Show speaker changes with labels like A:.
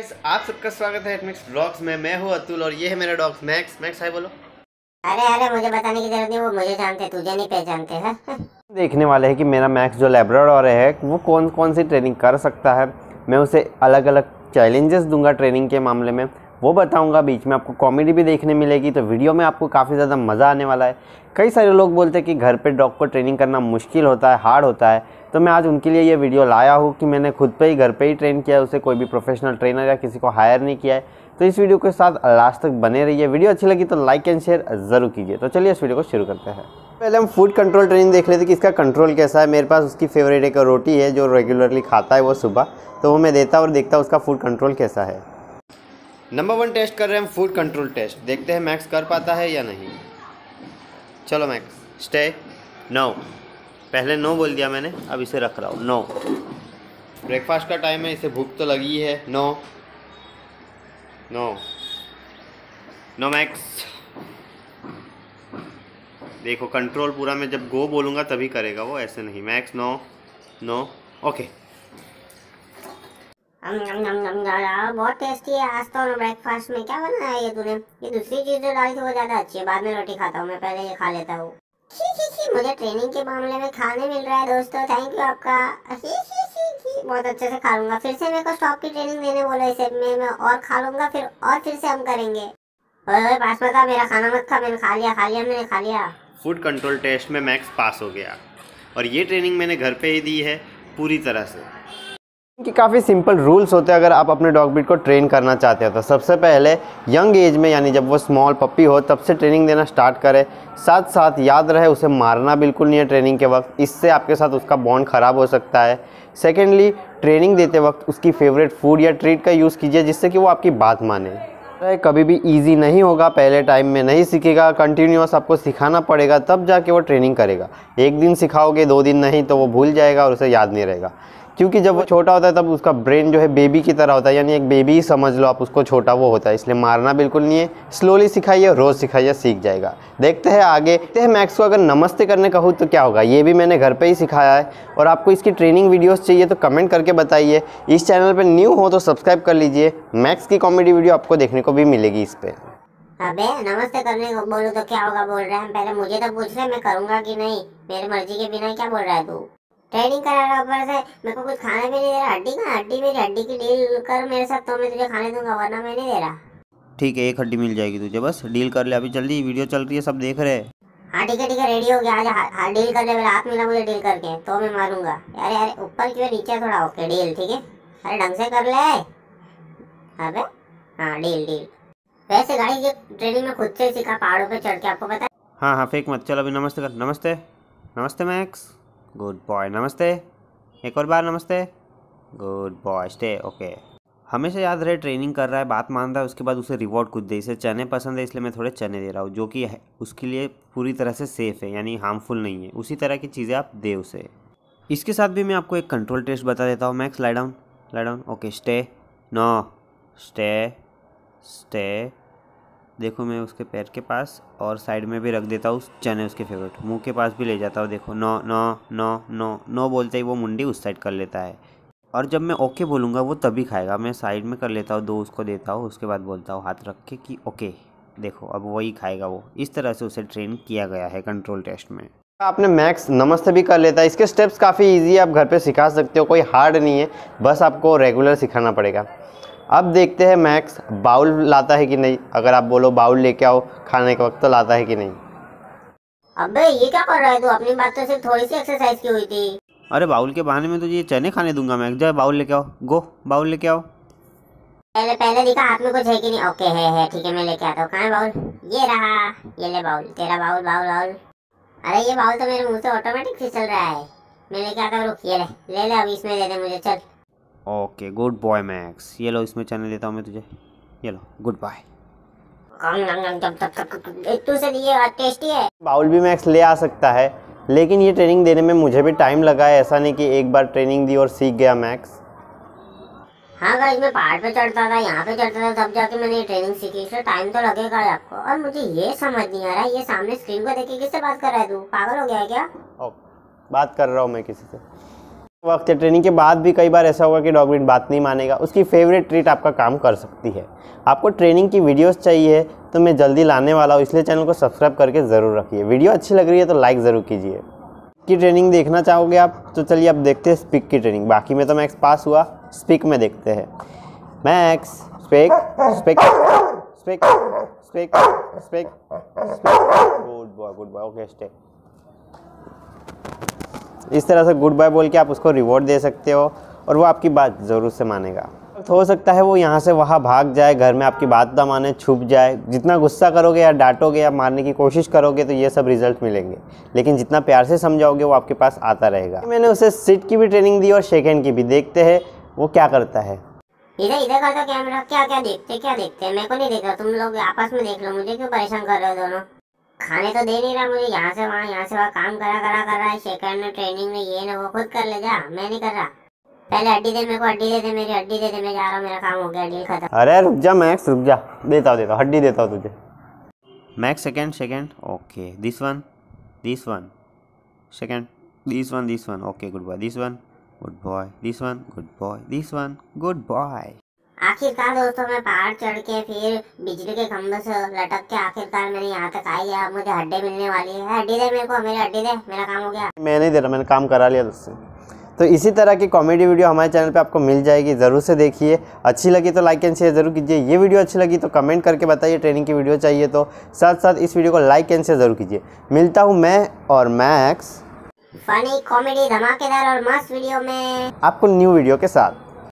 A: Guys, आप सबका स्वागत है एटमिक्स ब्लॉग्स में। मैं हूं अतुल और ये है मेरा डॉग मैक्स। मैक्स हाय बोलो।
B: अरे मुझे बताने की जरूरत नहीं, वो मुझे जानते, तुझे नहीं पहचानते हैं।
A: देखने वाले हैं कि मेरा मैक्स जो लैब्राडोर है वो कौन कौन सी ट्रेनिंग कर सकता है। मैं उसे अलग अलग चैलेंजेस दूंगा ट्रेनिंग के मामले में, वो बताऊंगा। बीच में आपको कॉमेडी भी देखने मिलेगी, तो वीडियो में आपको काफ़ी ज़्यादा मज़ा आने वाला है। कई सारे लोग बोलते हैं कि घर पे डॉग को ट्रेनिंग करना मुश्किल होता है, हार्ड होता है, तो मैं आज उनके लिए ये वीडियो लाया हूँ कि मैंने खुद पे ही घर पे ही ट्रेन किया है उसे, कोई भी प्रोफेशनल ट्रेनर या किसी को हायर नहीं किया है। तो इस वीडियो के साथ लास्ट तक बने रहिए। वीडियो अच्छी लगी तो लाइक एंड शेयर ज़रूर कीजिए। तो चलिए इस वीडियो को शुरू करते हैं। पहले हम फूड कंट्रोल ट्रेनिंग देख लेते कि इसका कंट्रोल कैसा है। मेरे पास उसकी फेवरेट एक रोटी है जो रेगुलरली खाता है वो सुबह, तो वो मैं देता और देखता उसका फूड कंट्रोल कैसा है। नंबर 1 टेस्ट कर रहे हैं हम, फूड कंट्रोल टेस्ट। देखते हैं मैक्स कर पाता है या नहीं। चलो मैक्स स्टे। नो, पहले नो बोल दिया मैंने, अब इसे रख रहा हूँ। नो, ब्रेकफास्ट का टाइम है, इसे भूख तो लगी है। No no no Max. देखो कंट्रोल पूरा, मैं जब गो बोलूँगा तभी करेगा वो, ऐसे नहीं। Max no no okay.
B: बहुत टेस्टी है। आज तो ब्रेकफास्ट में क्या बनाया है ये तूने? ये दूसरी चीज जो डाली थी वो ज्यादा अच्छी है, बाद में रोटी खाता हूँ मैं, पहले ये खा लेता हूँ। मुझे ट्रेनिंग के मामले में खाने मिल रहा है दोस्तों, थैंक यू आपका। बहुत अच्छे से खा लूंगा। फिर से मेरे को स्टॉप की ट्रेनिंग देने बोला इसे, मैं और खा लूंगा फिर से हम करेंगे। ओए पास मत आ, मेरा खाना मत खा। मैंने खा लिया मैंने खा लिया।
A: फूड कंट्रोल टेस्ट में मैक्स पास हो गया, और ये ट्रेनिंग मैंने घर पे ही दी है पूरी तरह से। कि काफ़ी सिंपल रूल्स होते हैं अगर आप अपने डॉग ब्रीड को ट्रेन करना चाहते हो तो। सबसे पहले यंग एज में, यानी जब वो स्मॉल पप्पी हो तब से ट्रेनिंग देना स्टार्ट करें। साथ साथ याद रहे उसे मारना बिल्कुल नहीं है ट्रेनिंग के वक्त, इससे आपके साथ उसका बॉन्ड ख़राब हो सकता है। सेकेंडली, ट्रेनिंग देते वक्त उसकी फेवरेट फूड या ट्रीट का यूज़ कीजिए जिससे कि वो आपकी बात माने। कभी भी ईजी नहीं होगा, पहले टाइम में नहीं सीखेगा, कंटिन्यूअस आपको सिखाना पड़ेगा तब जाके वो ट्रेनिंग करेगा। एक दिन सिखाओगे, 2 दिन नहीं, तो वो भूल जाएगा और उसे याद नहीं रहेगा। क्योंकि जब वो छोटा होता है तब उसका ब्रेन जो है बेबी की तरह होता है, यानी एक बेबी ही समझ लो आप उसको, छोटा वो होता है। इसलिए मारना बिल्कुल नहीं है, स्लोली सिखाइए, रोज़ सिखाइए, सीख जाएगा। देखते हैं आगे। देखते हैं मैक्स को अगर नमस्ते करने कहूँ तो क्या होगा। ये भी मैंने घर पे ही सिखाया है, और आपको इसकी ट्रेनिंग वीडियोस चाहिए तो कमेंट करके बताइए। इस चैनल पर न्यू हो तो सब्सक्राइब कर लीजिए, मैक्स की कॉमेडी वीडियो आपको देखने को भी मिलेगी इस पर।
B: अबे नमस्ते करने को बोलूं तो क्या होगा बोल रहा है? पहले मुझे तो पूछ रहे मैं करूंगा कि नहीं, मेरी मर्जी के बिना क्या बोल रहा है तू? ट्रेनिंग करा रहा ऊपर से, मेरे को कुछ खाने भी नहीं दे रहा। हड्डी का हड्डी, मेरी हड्डी की डील कर मेरे साथ तो मैं तुझे खाने दूंगा, वरना मैं नहीं दे रहा।
A: ठीक है, एक हड्डी मिल जाएगी तुझे, बस डील कर ले। अभी जल्दी, वीडियो चल रही है, सब देख रहे हैं।
B: हाँ ठीक है रेडी हो गया। आज डील कर ले, मेरा हाथ मिला मुझे डील करके तो मैं मारूंगा। अरे ऊपर क्यों, नीचे थोड़ा। ओके डील, ठीक है। अरे ढंग से कर ले। अबे हाँ डील। वैसे गाड़ी ये ट्रेनिंग में खुद से सीखा, पहाड़ों पे चढ़ के, आपको पता है।
A: हाँ फेक मत। चलो अभी नमस्ते कर। नमस्ते नमस्ते मैक्स, गुड बॉय। नमस्ते, एक और बार नमस्ते, गुड बॉय। Stay okay. हमेशा याद रहे ट्रेनिंग कर रहा है, बात मान रहा है, उसके बाद उसे रिवॉर्ड कुछ दे। इसे चने पसंद है इसलिए मैं थोड़े चने दे रहा हूँ, जो कि उसके लिए पूरी तरह से सेफ़ है, यानी हार्मफुल नहीं है। उसी तरह की चीज़ें आप दे उसे। इसके साथ भी मैं आपको एक कंट्रोल टेस्ट बता देता हूँ। Max lie down okay. Stay no stay. देखो मैं उसके पैर के पास और साइड में भी रख देता हूँ चने, उसके फेवरेट, मुंह के पास भी ले जाता हूँ। देखो no no no no no बोलते ही वो मुंडी उस साइड कर लेता है, और जब मैं ओके बोलूँगा वो तभी खाएगा। मैं साइड में कर लेता हूँ, 2 उसको देता हूँ, उसके बाद बोलता हूँ हाथ रख के कि ओके। देखो अब वही खाएगा वो। इस तरह से उसे ट्रेन किया गया है कंट्रोल टेस्ट में। आपने मैक्स नमस्ते भी कर लेता है। इसके स्टेप्स काफ़ी ईजी है, आप घर पे सिखा सकते हो, कोई हार्ड नहीं है, बस आपको रेगुलर सिखाना पड़ेगा। अब देखते हैं मैक्स बाउल लाता है कि नहीं। अगर आप बोलो बाउल लेके आओ खाने के वक्त, तो लाता है कि नहीं।
B: अबे ये क्या कर रहा है तू? अपनी बात तो सिर्फ थोड़ी सी एक्सरसाइज की हुई थी।
A: अरे बाउल के बहाने में तुझे ये चने खाने दूंगा मैक्स। जाए बाउल लेके आओ, गो बाउल लेके आओ।
B: पहले दिखा हाथ में कुछ है कि नहीं। ओके है ठीक है, मैं लेके आता हूँ। कहाँ है बाउल? ये रहा, ये ले बाउल, तेरा बाउल। अरे ये बाउल तो मेरे मुंह से ऑटोमेटिक फिसल रहा है। मैं लेके आता हूँ, रुक। ये ले अब इसमें दे दे मुझे, चल।
A: Okay good boy Max. ये लो, इसमें चने देता हूँ मैं तुझे, ये लो, गुड बाय।
B: तू से ये टेस्टी है।
A: बाउल भी मैक्स ले आ सकता है, लेकिन ये ट्रेनिंग देने में मुझे भी टाइम लगा है। ऐसा नहीं कि एक बार ट्रेनिंग दी और सीख गया मैक्स।
B: हाँ गाइस, मैं पहाड़ पे चढ़ता था, यहाँ पे चढ़ता था, तब जाके मैंने ये ट्रेनिंग सीखी, इसलिए टाइम तो लगेगा ही आपको। और मुझे ये समझ नहीं आ रहा है, ये सामने स्क्रीन को देख के किससे बात कर रहा है? तू पागल हो गया है क्या?
A: बात कर रहा हूँ मैं किसी से। वक्त या ट्रेनिंग के बाद भी कई बार ऐसा होगा कि डॉग ब्रीड बात नहीं मानेगा, उसकी फेवरेट ट्रीट आपका काम कर सकती है। आपको ट्रेनिंग की वीडियोस चाहिए तो मैं जल्दी लाने वाला हूँ, इसलिए चैनल को सब्सक्राइब करके ज़रूर रखिए। वीडियो अच्छी लग रही है तो लाइक ज़रूर कीजिए। की ट्रेनिंग देखना चाहोगे आप तो चलिए अब देखते हैं स्पीक की ट्रेनिंग। बाकी में तो मैक्स पास हुआ, स्पीक में देखते हैं। Max speak speak speak speak speak speak. Good boy okay stay. इस तरह से गुड बाय बोल के आप उसको रिवॉर्ड दे सकते हो और वो आपकी बात ज़रूर से मानेगा। हो सकता है वो यहाँ से वहाँ भाग जाए, घर में आपकी बात ना माने, छुप जाए। जितना गुस्सा करोगे या डांटोगे या मारने की कोशिश करोगे तो ये सब रिजल्ट मिलेंगे, लेकिन जितना प्यार से समझाओगे वो आपके पास आता रहेगा। मैंने उसे सिट की भी ट्रेनिंग दी और शेक हैंड की भी। देखते हैं वो क्या करता है।
B: इधर कर दो कैमरा। क्या देखते हैं? मेरे को नहीं देख रहा, तुम लोग आपस में देख लो। मुझे क्यों परेशान कर रहे हो दोनों? खाने तो दे नहीं रहा मुझे, यहाँ से वहाँ काम कर रहा है। शेखर ने ट्रेनिंग में ये ना वो खुद कर ले जा, मैं नहीं कर रहा। पहले हड्डी दे मेरे को, हड्डी दे दे, मेरी हड्डी दे दे, मैं जा रहा हूँ, मेरा काम हो गया, डील खत्म।
A: अरे रुक जा मैक्स, रुक जा, देता हूँ हड्डी देता हूँ तुझे। Max second okay, this one second, this one okay, good boy, this one good boy, this one good boy, this one good boy.
B: आखिरकार दोस्तों मैं पहाड़ चढ़ के फिर बिजली के खंभे से लटक के आखिरकार मैंने यहाँ तक आ गया। मुझे हड्डी मिलने वाली है। हड्डी दे मेरे को, मेरी हड्डी दे, मेरा काम हो गया।
A: मैं नहीं दे रहा, मैंने काम करा लिया तुझसे। तो इसी तरह की कॉमेडी वीडियो हमारे चैनल पे आपको मिल जाएगी, ज़रूर से देखिए। अच्छी लगी तो लाइक एंड शेयर ज़रूर कीजिए। ये वीडियो अच्छी लगी तो कमेंट करके बताइए ट्रेनिंग की वीडियो चाहिए तो। साथ साथ इस वीडियो को लाइक एंड शेयर ज़रूर कीजिए। मिलता हूँ मैं और मैक्स
B: फनी कॉमेडी धमाकेदार और मस्त वीडियो में
A: आपको न्यू वीडियो के साथ।